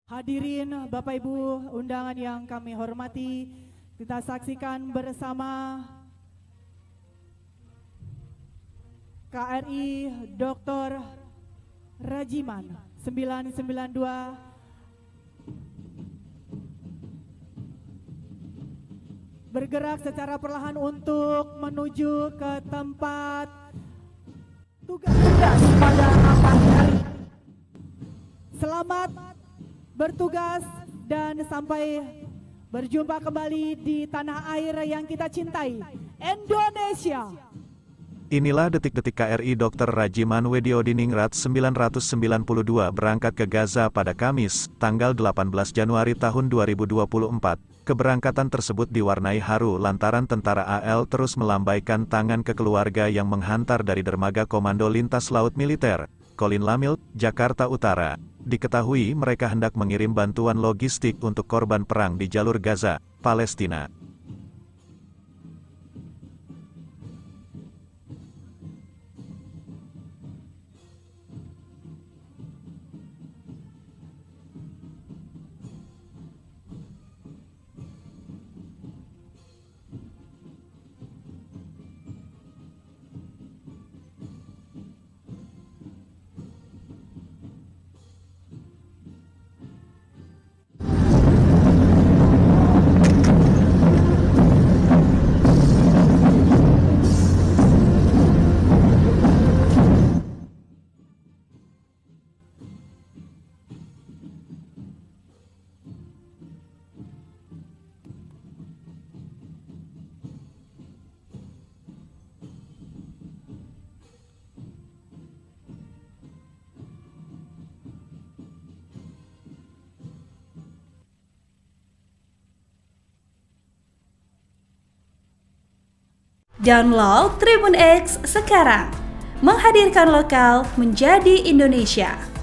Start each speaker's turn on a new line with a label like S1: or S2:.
S1: Hadirin Bapak Ibu undangan yang kami hormati, kita saksikan bersama KRI Dr. Rajiman 992 bergerak secara perlahan untuk menuju ke tempat tugas pada pagi hari. Selamat bertugas dan sampai berjumpa kembali di tanah air yang kita cintai, Indonesia.
S2: Inilah detik-detik KRI Dr. Rajiman Wediodiningrat 992 berangkat ke Gaza pada Kamis, tanggal 18 Januari tahun 2024. Keberangkatan tersebut diwarnai haru lantaran tentara AL terus melambaikan tangan ke keluarga yang menghantar dari dermaga Komando Lintas Laut Militer, Kolin Lamil, Jakarta Utara. Diketahui mereka hendak mengirim bantuan logistik untuk korban perang di jalur Gaza, Palestina.
S3: Download Tribun X sekarang, menghadirkan lokal menjadi Indonesia.